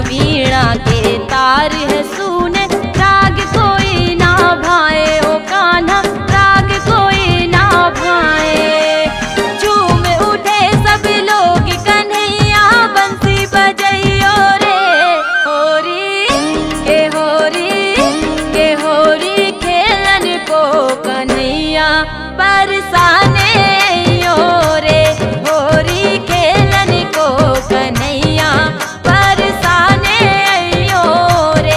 वीणा के तार है सूने, राग कोई ना भाए ओ कान्हा, राग कोई ना भाए। झूम उठे सब लोग कन्हैया बंसी बजइयो रे, होरी के होरी खेलन को कन्हैया बरसाने अइयो रे, होरी खेलन को कन्हैया बरसाने अइयो रे।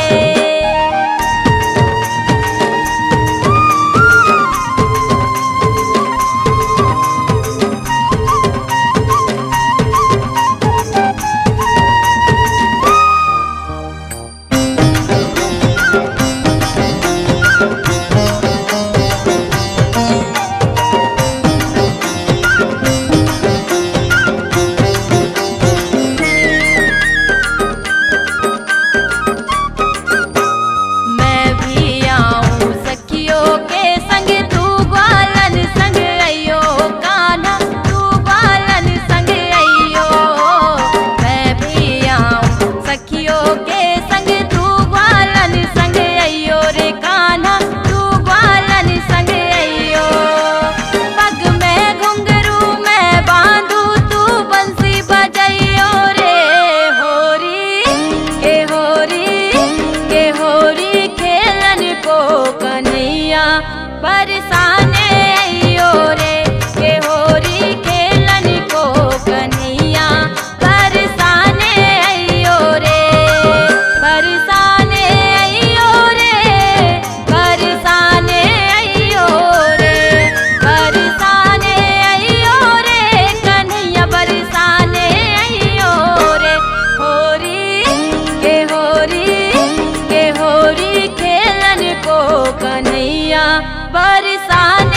बरसाने अइयो रे, के होरी खेलन को कन्हैया बरसाने अइयो रे, बरसाने अइयो रे, बरसाने अइयो रे, बरसाने अइयो रे, कन्हैया बरसाने अइयो रे। के होरी खेलन को कन्हैया बरसाने